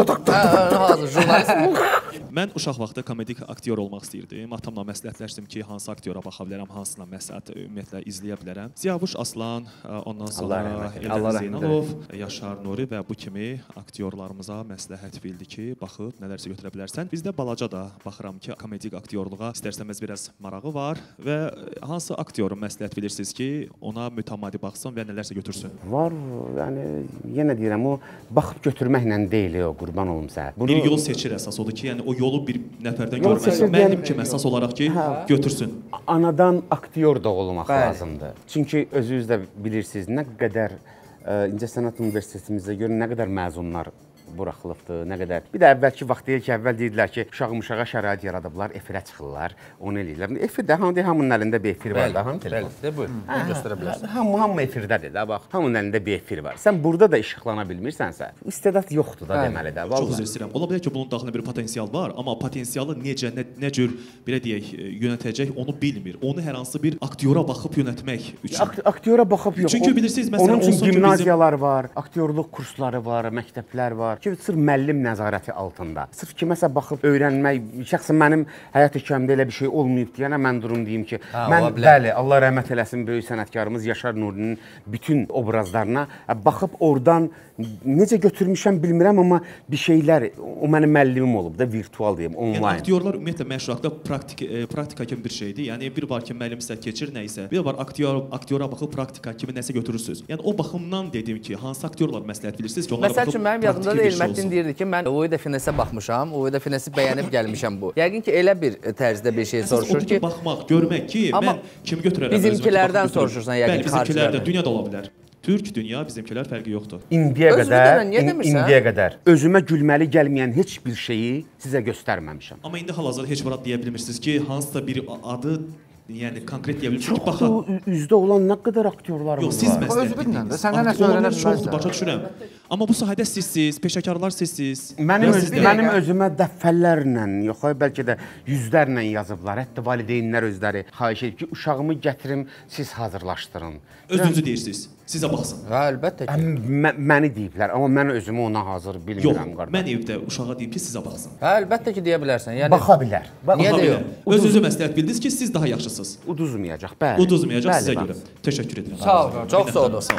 Hazır, jurnalist. Mən uşaq vaxtı komedik aktyor olmaq istəyirdim. Atamla məsləhətləşdim ki, hansı aktyora baxa bilərəm, hansına məsləhət ümumiyyətlə izləyə bilərəm. Ziyavuş Aslan, ondan sonra Eldən Zeynalov, Yaşar Nuri və bu kimi aktyorlarımıza məsləhət bildi ki, baxıb nələrsə götürə bilərsən. Bizdə balaca da baxıram ki, komedik aktyorluğa istərsəmiz biraz marağı var və hansı aktyoru məsləhət bilirsiniz ki, ona mütəmadi baxsın və nələrsə götürsün? Var, yəni yenə deyirəm, o baxıb götürməklə deyil o, qurban olum sən. Bir yol seçir əsas odur ki, yəni o yolu bir nəfərdən görməsin. Mənim kimi əsas olaraq ki, götürsün. Anadan aktyor da olmaq lazımdır. Çünki özünüz də bilirsiniz, nə qədər İncəsənət Universitetimizdə görün, nə qədər məzunlar buraxılıbdır, nə qədər. Bir də əvvəlki vaxt deyil ki, əvvəl deyirdilər ki, uşaq-muşağa şərait yaradıblar, efirə çıxırlar, onu eləyirlər. Efirdə, hamının əlində bir efir var da, hamı telefon. Bəli, buyur, bunu göstərə bilərsən. Hamı efirdədir də, bax, hamının əlində bir efir var. Sən burada da işıqlana bilmirsənsə, istedad yoxdur da deməli də. Çox üzr istəyirəm. Ola bilər ki, bunun daxilində bir potensial var, amma potensialı necə, nə cür, belə deyək, yönətəcək, onu bilmir. Onu hər hansı bir aktyora baxıb yönətmək üçün. Aktyora baxıb yox. Çünki bilirsiniz, məsələn, onun üçün gimnaziyalar var, aktyorluq kursları var, məktəblər var. Ki, sırf müəllim nəzarəti altında. Sırf kiməsə baxıb öyrənmək, şəxsən mənim həyat hekayəmdə elə bir şey olmayıb deyənə mən durum deyim ki, mən bəli, Allah rəhmət eləsin böyük sənətkarımız Yaşar Nurinin bütün obrazlarına baxıb oradan necə götürmüşəm bilmirəm, amma bir şeylər, o mənim müəllimim olub da, virtual deyim, online. Yəni aktyorlar ümumiyyətlə məşruatda praktika kimi bir şeydir. Yəni bir var ki, müəllim sizə keçir nə isə, bir var aktyora baxıb praktika kimi nəsə götürürsünüz. Yəni o baxımdan dedim ki, hansı aktyorlar məsləhət bilirsiniz ki, onlara baxıb yadımda da Elməttin deyirdi ki, mən Uida Finesə baxmışam, Uida Finesi bəyənib gəlmişəm bu. Yəqin ki, elə bir tərzdə bir şey soruşur ki, baxmaq, görmək ki, mən kimi götürərəm. Bizimkilərdən soruşursan yəqin ki, bizimkilərdə dünyada ola bilər. Türk, dünya, bizimkilər fərqi yoxdur. İndiyə qədər özümə gülməli gəlməyən heç bir şeyi sizə göstərməmişəm. Amma indi hal-hazırda heç vaxt deyə bilmirsiniz ki, hansısa bir adı yəni konkret deyə bilirsiniz. Çünki baxın. Üzdə olan nə qədər aktyorlarımız var. Yox, siz məsləhət. Özü bilməyəndə səndən nəsə öyrənə bilməzsən. Başa düşürəm. Amma bu sahədə sizsiz, peşəkarlar sizsiz. Mənim özümə dəfələrlə, yox, bəlkə də yüzlərlə yazıblar. Hətta valideynlər özləri xahiş edib ki, uşağımı gətirim, siz hazırlaşdırın. Özünüzü deyirsiniz. Sizə baxsın. Hə, əlbəttə ki. Məni deyiblər, amma mən özümü ona hazır bilmirəm qardaş. Yox, mən evdə uşağa deyim ki, sizə baxsın. Hə, əlbəttə ki, deyə bilərsən. Yəni baxa bilər. Niyə deyir? Özünüzü məsləhət bildiniz ki, siz daha yaxşısınız. Uduzmayacaq, bəli. Uduzmayacaq sizə görə. Təşəkkür edirəm. Sağ olun. Çox sağ olun.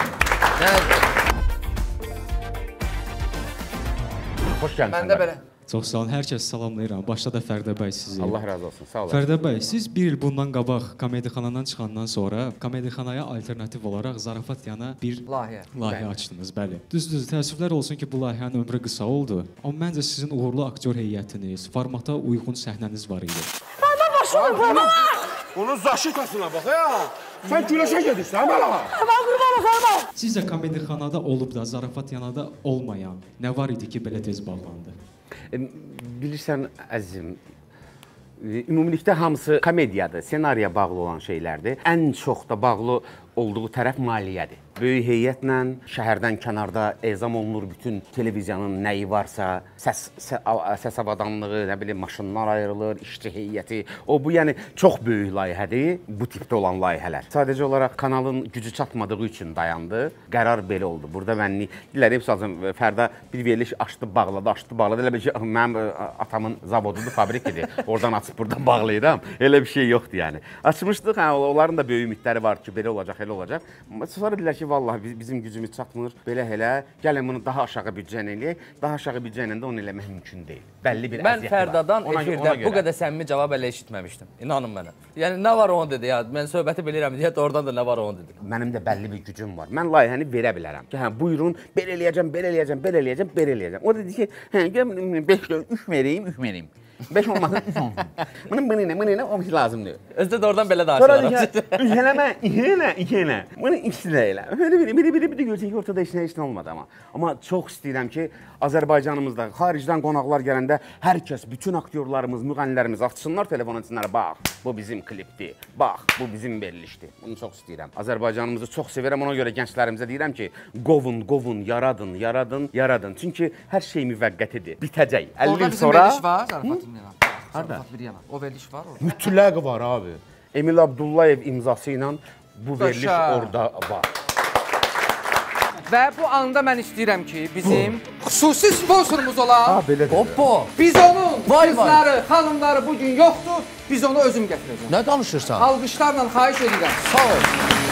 Xoş gəlmisiniz. Mən də belə. Çox sağ olun. Hər kəs salamlayıram. Başda da Fərdə bəy sizi. Allah razı olsun. Sağ olun. Fərdə bəy, siz bir il bundan qabaq komediyxanadan çıxandan sonra komediyxanaya alternativ olaraq zarafat yana bir layihə açdınız, bəli. Düzdür, təəssüflər olsun ki, bu layihənin ömrü qısa oldu. Amma məncə sizin uğurlu aktyor heyətiniz, formata uyğun səhnəniz var idi. Fərdə başına onun zaşitasına bax ya. Sən güləşə gedirsən, bala. Mən qurban olsam. Sizcə komediyxanada olub da zarafat yanada olmayan nə var idi ki, belə tez bağlandı? Bilirsən əzizim, ümumilikdə hamısı komediyadır, senariya bağlı olan şeylərdir. Ən çox da bağlı olduğu tərəf maliyyədir. Böyük heyətlə şəhərdən kənarda ezam olunur bütün televiziyanın nəyi varsa, səs avadanlığı, nə bilim, maşınlar ayrılır, işçi heyəti. Bu yəni çox böyük layihədir, bu tipdə olan layihələr. Sadəcə olaraq kanalın gücü çatmadığı üçün dayandı. Qərar belə oldu. Burada mən deyirlər, Fərdə bir veriliş açdı, bağladı. Elə bir ki, mənim atamın zavodudur, fabrikidir. Oradan açıb buradan bağlayıram. Elə bir şey yoxdur yəni. Açmışdıq, onların da böyük ümidləri var ki, belə olacaq, elə olacaq. Sonra dedilər ki, vallahi bizim gücümüz çatmır, belə gəlin bunu daha aşağı büdcə ilə eləyək. Daha aşağı büdcə ilə də onu eləmək mümkün deyil. Bəlli bir əziyyəti var. Mən Fərdadan efirdə bu qədər səmimi cavab elə eşitməmişdim. İnanın mənə. Yəni nə var onu dedi ya. Mən söhbəti bilirəm deyə oradan da nə var onu dedi. Mənim də bəlli bir gücüm var. Mən layihəni verə bilərəm. Ki, buyurun, belə eləyəcəm. O dedi ki, gəl 5 3 vereyim. 5 olmasın. Bunun o lazımdır. Özdə də oradan belə danışırlar. Sonra İki. Bunu ikisi də elə. Biri görsə ki, ortada heç nə olmadı amma. Amma çox istəyirəm ki, Azərbaycanımızda xaricdən qonaqlar gələndə hər kəs, bütün aktyorlarımız, müğənnilərimiz açsınlar telefon etsinlər. Bax, bu bizim klipdir. Bax, bu bizim verilişdir. Bunu çox istəyirəm. Azərbaycanımızı çox sevirəm. Ona görə gənclərimizə deyirəm ki, qovun, yaradın. Çünki hər şey müvəqqətidir. Bitəcək. 50 il sonra Zarafat bir yana. O veriliş var orada. Mütləq var abi. Emil Abdullayev imzası ilə bu veriliş orada var. Və bu anda mən istəyirəm ki, bizim xüsusi sponsorumuz olan Bizonun qızları, xanımları bugün yoxdur. Biz onu özüm gətirəcəm. Nə danışırsan? Alqışlarla xahiş edirəm. Sağ ol.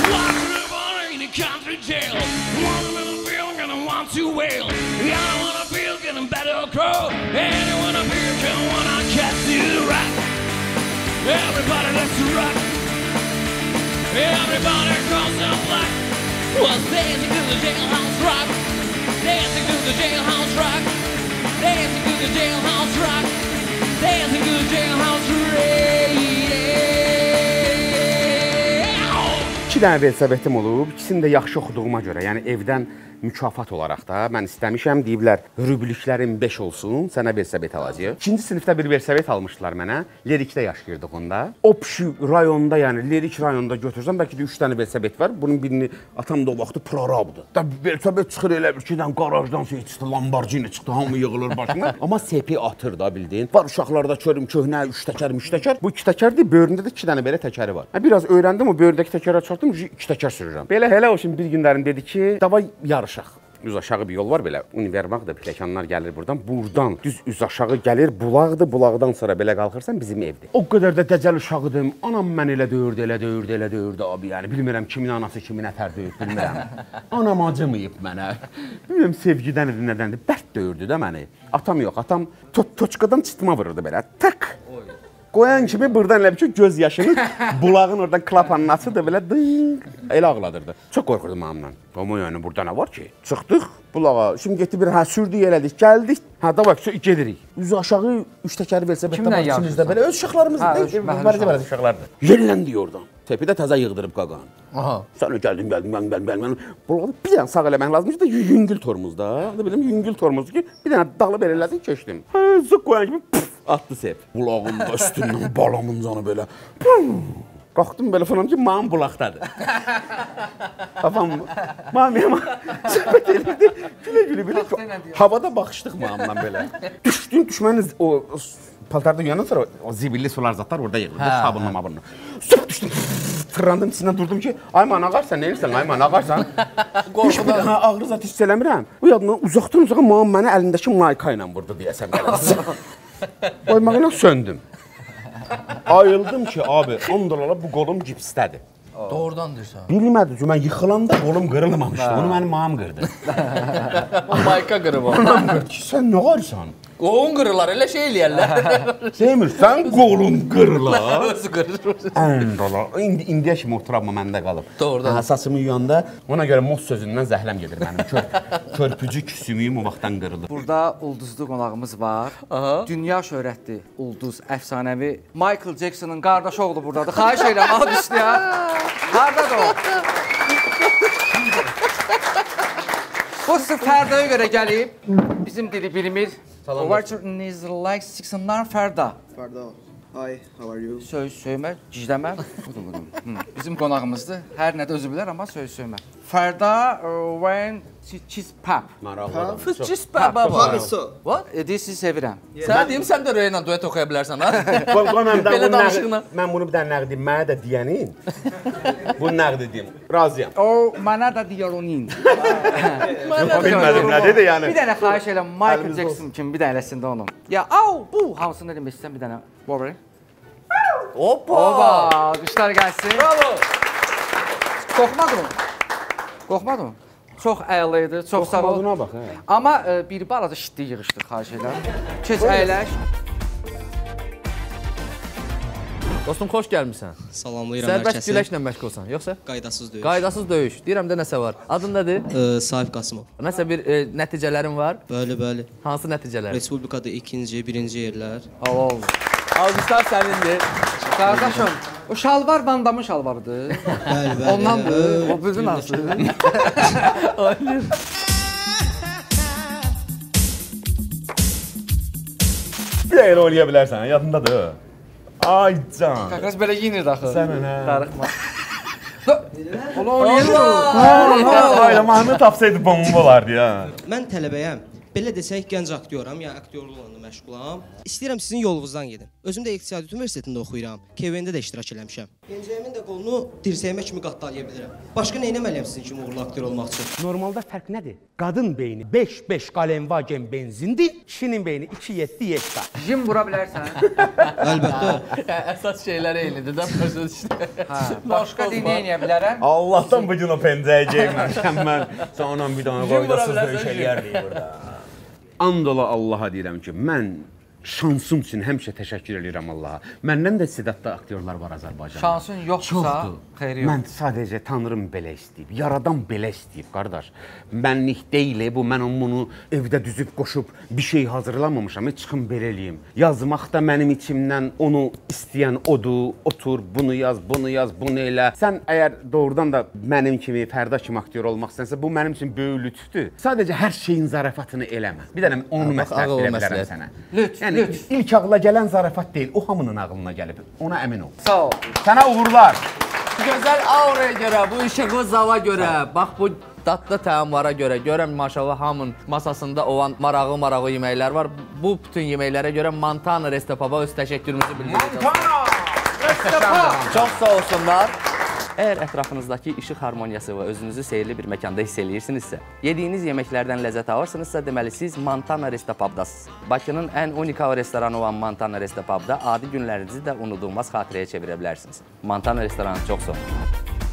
Was dancing to the jailhouse rock, dancing to the jailhouse rock, dancing to the jailhouse rock, dancing to the jailhouse radio. 2 dənə velosipedім olub, ikisini də yaxşı oxuduğuma görə, yəni evdən mükafat olaraq da mən istəmişəm, deyiblər, rübliklərin 5 olsun, sənə velosiped alacaq. 2-ci sinifdə bir velosiped almışdılar mənə, Lerikdə yaşayırdıq onda. Opşi rayonda, yəni Lerik rayonda götürsəm, bəlkə də 3 dənə velosiped var. Bunun birini atam da o vaxtı prorabdır. Da velosiped çıxır elə bir şeydən, qarajdan şey çıxdı, Lamborghini çıxdı, hamı yığılır başına. Amma SP atır da bildin. Var uşaqlarda körüm, köhnə, 3 təkər, 3 təkər. Bu 2 təkərdir, böyründə də 2 dənə belə təkəri var. Biraz öyrəndim, o böyründəki təkərə çatdım, 2 təkər sürürəm. Belə hələ o şimdi bir günlərin dedi ki, davay yarış. Üz aşağı bir yol var belə, univermaq da pləkanlar gəlir buradan. Buradan düz üz aşağı gəlir, bulaqdır, bulaqdan sonra belə qalxırsan bizim evdir. O qədər də dəcəl uşağıdım, anam mən elə döyürdü, elə döyürdü, elə döyürdü abi, yəni bilmirəm kimin anası kimin ətər döyüb, bilmirəm. Anam acımayıb mənə. Bilmirəm sevgidən idi, nədəndir, bərk döyürdü də məni. Atam yox, atam toçqadan çıtma vururdu belə, tak. Qoyan kimi buradan elə bir ki, göz yaşını bulağın oradan klapanın açıdır, belə dıyıq, elə ağladırdı. Çox qorxurdum hamdan. Ama yəni, burada nə var ki? Çıxdıq bulağa, şimdi getdi bir, sürdük, elədik, gəldik. Da bak, gedirik. Üzü aşağı 3 təkəri velosipeddə var içimizdə belə, öz uşaqlarımızdır, bərəcə uşaqlardır. Yelləndi oradan. Tepi də təzə yığdırıb qaqan. Sonra gəldim. Bulağda bir dənə sağ eləmək lazımdır da, yüngül tormuzda. Yüngül tormuzdur ki, bir dənə dalı belə elədik, keçdim. Zıq qoyan kimi, atdı sep. Bulağın da üstündən balamın canı belə. Qalxdım belə falan ki, mamam bulaqdadır. Babam, mamam söhbət edirdi, gülə-gülə belə. Havada baxışdıq mamamla belə. Düşdüm, düşməniz o paltarda uyandan sonra o zibilli sular zatlar orada yığıldı, sabunla mabunla. Söp düşdüm, fırlandım içindən durdum ki, ay man ağarsan, nə edirsən, ay man ağarsan. Qorxudan ağrı zat hiss eləmirəm. O yadından uzaqdan uzağa mamam məni əlindəki mayka ilə vurdu deyəsən belə. Qoymağına söndüm. Ayıldım ki, abi, $10 bu qolum gipsdədir. Doğrudan deyirsən. Bilmədim ki, mən yıxılanda qolum qırılmamışdı, onu mənim mamam qırdı. O mayka qırıb o. Mamam qırdı ki, sən nə qarsan? Qolun qırılar, elə şey eləyərlər. Sevmirsən, qolun qırılar. Özü qırır. $10. İndiyə kimi o travma məndə qalıb. Doğrudan. Əsasımı yuyanda, ona görə Moz sözündən zəhləm gedir mənim. Körpücü küsümüyüm o vaxtdan qırılır. Burada ulduzlu qonağımız var. Dünya şöhrətli ulduz, əfsanəvi Michael Jackson'ın qardaşı oğlu buradadır. Xahiş edirəm, alqışlayaq. Hardadır o? Bu Fərdaya görə gəlib. Bizim dili bilmir. What's your name like 6'ından Ferda. Ferda. Hi, how are you? Söymə, gizləmə. Bizim qonağımızdır. Hər nədə özü bilər, amma söymə. Ferda when cheese pap. Maraqlıdır. Cheese pap. What? Disi sevirəm. Sənə deyim, sən də Röylə duet oxuya bilərsən, ha? Mən bunu bir dənə nəqd edeyim, mənə də deyənin. Bunu nəqd edeyim. Razıyam. O, mənə də deyənin. Bilmədim, nə dedi yəni? Bir dənə xahiş elə Michael Jackson kimi bir dənəsində onun. Ya, au, bu, hamısını demək istəyəm bir dənə. Bobri. Hoppa! Oba, qışlar gəlsin. Bravo! Qorxmadı mı? Qorxmadı mı? Çox əyalıydı, çox sağ ol. Qorxmadığına bax, hə. Amma bir balaca şiddi yığışdır, xahiş edirəm. Keç əyləş. Dostum, xoş gəlmirsən. Salamlayıram hər kəsi. Sərbəst güləşlə məşğulsan, yoxsa? Qaydasız döyüş. Qaydasız döyüş. Deyirəm də nəsə var. Adın nədir? Sahib Qasımov. Nəsə bir nəticələrin var? Bəli. Hansı nəticələr? Respublikada ikinci, birinci yerlər. Alqışlar sənindir. Qardaşım, o şalvar Van Damın şalvarıdır. Bəli. Ondandır, o bizim nasıl? Bir elə oynaya bilərsən, yadındadır. Ay can. Kakras belə giyinirdi axı. Sən önə. Darıxma. Ola oynayır. Ayla Mahmud tapsaydı bomba olardı ya. Mən tələbəyəm. belə desək gənc aktyoram, yəni aktyorluqla məşğulam. İstəyirəm sizin yolunuzdan gedim. Özüm də İqtisadiyyat Universitetində oxuyuram. KVN-də də iştirak eləmişəm. Gəncəyimin də qolunu dirsəyimə kimi qatdalaya bilirəm. Başqa nə etməliyəm sizin kimi uğurlu aktyor olmaq üçün? Normalda fərq nədir? Qadın beyni 5-5 Galenvagen benzindir, kişinin beyni 2-7 yekta. Jim vura bilərsən. Əlbəttə. Əsas şeylər eynidir də. Başqa dinə eləyə bilərəm. Allahdan bu gün o pencəyə geyməmişəm mən. Sonra bir dənə qaydasız döyüş eləyərdik burada. Andola Allaha deyirəm ki, mən şansım üçün həmişə təşəkkür edirəm Allaha. Məndən də istedadlı aktyorlar var Azərbaycanda. Şansın yoxsa, xeyri yox. Mən sadəcə Tanrım belə istəyib, yaradan belə istəyib, qardaş. Mənlik deyil, bu mən bunu evdə düzüb qoşub bir şey hazırlamamışam, çıxım belə eləyim. Yazmaq da mənim içimdən onu istəyən odur, otur, bunu yaz, bunu elə. Sən əgər doğrudan da mənim kimi, Fərda kimi aktyor olmaq istənsə, bu mənim üçün böyük lütfdür. Sadəcə hər şeyin zarafatını eləmə. Bir dənə onu məsləhət verə bilərəm sənə. Lütf. Yəni, ilk ağla gələn zarafat deyil, o hamının ağlına gəlib. Ona əmin ol. Sağ ol. Sənə uğurlar. Gözəl auraya görə, bu işıqlı zala görə, bax bu dadlı təamlara görə, görəm maşallah hamının masasında olan maraqlı yeməklər var. Bu bütün yeməklərə görə Montana Restopaba öz təşəkkürümüzü bildiririk. Montana Restopab! Çox sağ olsunlar. Əgər ətrafınızdakı işıq harmoniyası və özünüzü seyirli bir məkanda hiss eləyirsinizsə, yediyiniz yeməklərdən ləzzət alırsınızsa, deməli siz Montana Restopabdasınız. Bakının ən unikal restoranı olan Montana Restopabda adi günlərinizi də unudulmaz xatirəyə çevirə bilərsiniz. Montana restoranı çox sağ olun.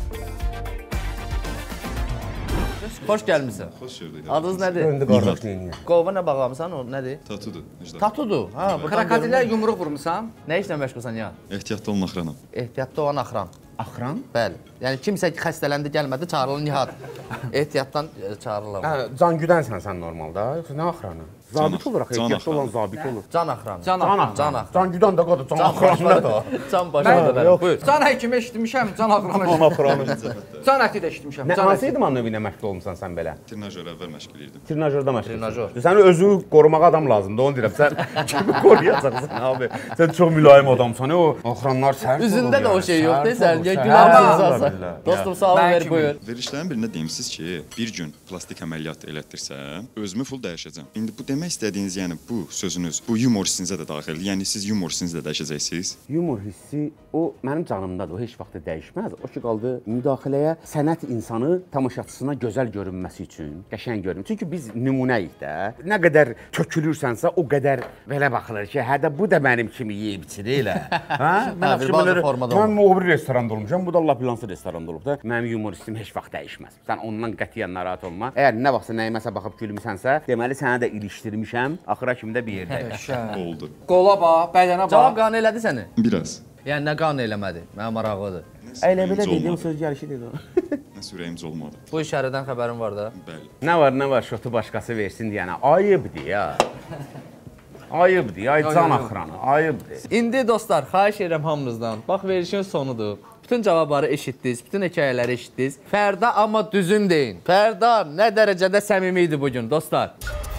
Xoş gəlmişsən. Xoş gördük. Adınız nədir? Qolva nə bağlamısan, o nədir? Tatudur. Tatudur? Krokodilə yumruq vurmusan? Nə işlə məşğulsan ya? Ehtiyatlı olan axranam. Ehtiyatlı olan axran. Axran? Bəli. Yəni kimsə xəstələndi, gəlmədi, çağırılır Nihat. Ehtiyatdan çağırırlar. Can güdənsən sən normalda, yoxsa nə axranı? Zabit olaraq ehtiyatlı olan zabit olur. Can axranı. Can güdən də qadı, can axranı da. Can başında da. Buyur. Can həkimi eşitmişəm, can axranı. Can axranı. Can əti də eşitmişəm. Hansı idman növünə məşğul olmusan sən belə? Trinajör əvvəl məşğul edirdim. Trinajördə məşğulsan. Sən özünü qorumağa adam lazımdır, onu deyirəm. Sən kimi qoruyacaqsan abi? Sən çox mülayim adamsan, o axranlar sərt olur. Üzündə də o şey yoxdur, sən günahsızsan. Dostum, sağ ol, ver, buyur. Verilişlərin birində deyimsiz ki, bir gün plastik əməliyyat elətdirsəm, özümü full dəyişəcəm. İndi bu demək istədiyiniz, yəni bu sözünüz, bu yumor hissinizə də daxildir. Yəni siz yumor hissinizi də dəyişəcəksiniz. Yumor hissi o mənim canımdadır, o heç vaxt dəyişməz. O ki qaldı müdaxiləyə sənət insanı tamaşaçısına gözəl görünməsi üçün, qəşəng görünür. Çünki biz nümunəyik də. Nə qədər tökülürsənsə, o qədər belə baxılır ki, hə də bu da mənim kimi yeyib içir elə. Hə? Mən o bir restoranda olmuşam, bu da lap lansı restoranda olub da. Mənim yumor hissim heç vaxt dəyişməz. Sən ondan qətiyyən narahat olma. Əgər nə vaxtsa nəyiməsə baxıb gülmüsənsə, deməli sənə də ilişdirmişəm. Axıra kimi də bir yerdə. Oldu. Qola bax, bədənə bax. Cavab qane elədi səni? Biraz. Yəni nə qane eləmədi? Mənə maraqlıdır. Elə belə dediyim söz gəlişi dedi o. Nəsə ürəyimiz olmadı. Bu işarədən xəbərin var da? Bəli. Nə var, şotu başqası versin deyənə. Ayıbdır ya. Ayıbdır, ay can axranı, ayıbdır. İndi dostlar, xahiş edirəm hamınızdan. Bax, verilişin sonudur. Bütün cavabları eşitdiniz, bütün hekayələri eşitdiniz. Fərda amma düzün deyin. Fərda nə dərəcədə səmimi idi bugün, dostlar.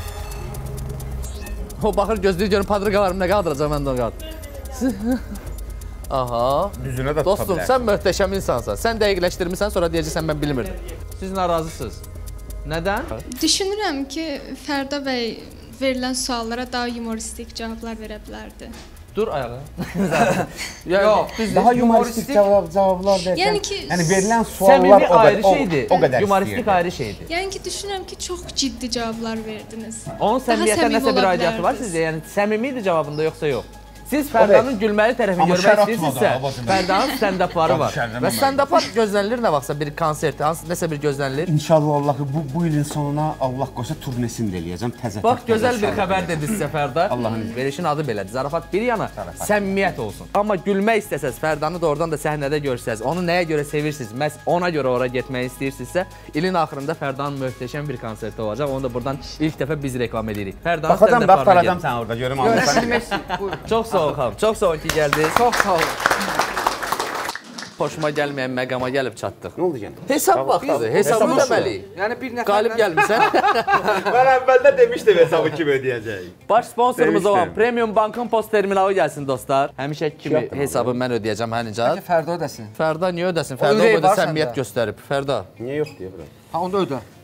O baxır, gözlüyü görün, padrikalarım nə qaldıracaq, mən də onu qaldır. Aha. Düzünə də dostum, sən möhtəşəm insansan. Sən dəqiqləşdirmirsən, sonra deyəcəksən, mən bilmirdim. Siz narazısınız. Nədən? Düşünürəm ki, Fərda bəy verilən suallara daha humoristik cavablar verə bilərdi. Dur ayağa. Yox, daha humoristik cavablar versən. Yəni verilən suallar o qədər humoristik ayrı şeydir. Yəni ki, düşünürəm ki, çox ciddi cavablar verdiniz. Onun səmimiyyətə nəsə bir aidiyyatı var sizdə? Yəni səmimi idi cavabında yoxsa yox? Siz Fərdanın gülməli tərəfini görmək istəyirsinizsə, Fərdanın stand-upları var. Və stand-uplar gözlənilir nə vaxtsa bir konsert, nəsə bir gözlənilir. İnşallah Allahı bu ilin sonuna Allah qoysa turnesini də eləyəcəm təzə. Bax, gözəl bir xəbər dedi sizə Fərda. Verilişin adı belədir. Zarafat bir yana, səmimiyyət olsun. Amma gülmək istəsəz, Fərdanı da oradan da səhnədə görsəz, onu nəyə görə sevirsiniz, məhz ona görə ora getməyi istəyirsinizsə, ilin axırında Fərdanın möhtəşəm bir konserti olacaq. Onu da buradan ilk dəfə biz reklam edirik. Fərdanın stand-uplarına gəlin. Sən orada görüm Çox sağ olun, çox sağ olun ki, gəldiniz. Çox sağ olun. Xoşuma gəlməyən məqama gəlib çatdıq. Nə oldu yəni? Hesab vaxtıdır, hesabı deməliyik. Yəni bir nəfər... Qalib gəlmirsən. Mən əvvəldə demişdim hesabı kim ödəyəcək. Baş sponsorumuz olan Premium Bankın post terminalı gəlsin dostlar. Həmişə kimi hesabı mən ödəyəcəm hənicad. Bəlkə Fərda ödəsin. Fərda niyə ödəsin? Fərda o qədər səmimiyyət göstərib. Fərda. Niyə yox deyə bura? Ha, onda ödə.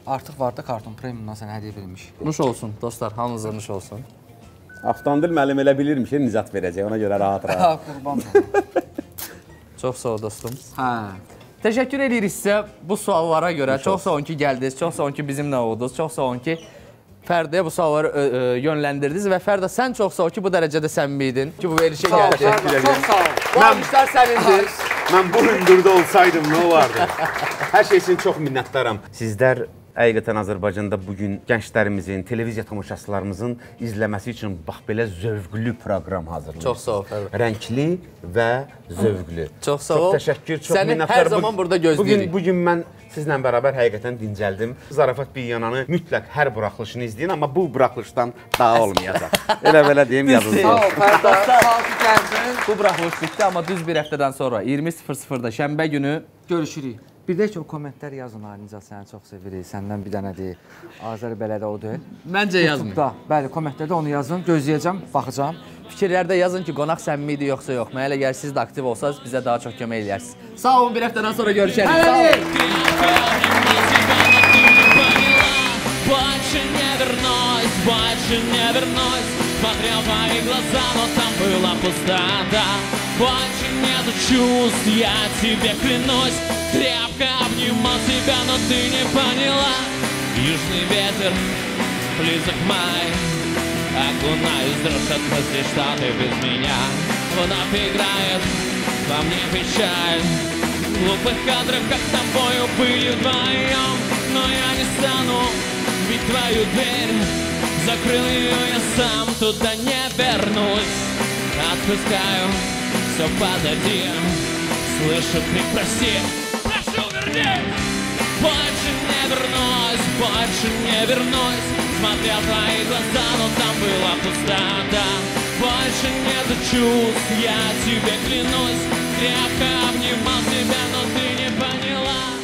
Artıq var da karton premiumdan sənə hədiyyə verilmiş. Nuş olsun dostlar, hamınıza nuş olsun. Avtomobil müəllim elə bilirmiş, nicat verəcək, ona görə rahat-rahat. Qurban. Çox sağ ol dostum. Hə. Təşəkkür edirik sizə bu suallara görə. Çox sağ olun ki, gəldiniz, çox sağ olun ki, bizimlə oldunuz, çox sağ olun ki, Fərdiyə bu sualları yönləndirdiniz və Fərdə, sən çox sağ ol ki, bu dərəcədə səmimiydin ki, bu verilişə gəldin. Çox sağ ol. Bu almışlar sənindir. Mən bu hündürdə olsaydım, nə olardı? Hər şey üçün çox minnətdaram. Sizlər həqiqətən Azərbaycanda bugün gənclərimizin, televiziya tamaşaçılarımızın izləməsi üçün bax belə zövqlü proqram hazırlayırsınız. Çox sağ ol, Fərdə. Rəngli və zövqlü. Çox sağ ol. Çox təşəkkür, çox minnətdaram. Səni hər zaman burada gözləyirik. Bugün mən sizlə bərabər həqiqətən dincəldim. Zarafat bir yananı mütləq hər buraxılışını izləyin, amma bu buraxılışdan daha olmayacaq. Elə-belə deyim, yadınızda. Sağ ol, Fərdə. Sağ ol ki, gəldin. Bu buraxılış bitdi, amma düz bir həftədən sonra 20:00-da şənbə günü görüşürük. Bir də ki, o kommentlər yazın, Nicat, səni çox sevirik, səndən bir dənədir, Azər belədə odur. Məncə yazmayın. Bəli, kommentlərdə onu yazın, gözləyəcəm, baxacağım. Fikirlərdə yazın ki, qonaq səmimi idi, yoxsa yox. Mənə elə gəlir, siz də aktiv olsanız, bizə daha çox kömək eləyərsiniz. Sağ olun, bir həftədən sonra görüşərik. Sağ olun. Смотрел в твои глаза, но там была пустота. Больше нету чувств, я тебе клянусь. Крепко обнимал тебя, но ты не поняла. Южный ветер, близок май. Окунаюсь, дрожат мысли, что ты без меня. Вновь играет во мне печаль. Глупых кадров, как с тобою были вдвоем. Но я не стану бить твою дверь. Закрыл ее я сам, туда не вернусь. Отпускаю все позади. Слышу крик «Прости!» Прошу, вернись! Больше не вернусь, больше не вернусь. Смотрел в твои глаза, но там была пустота. Больше нету чувств, я тебе клянусь. Крепко обнимал тебя, но ты не поняла.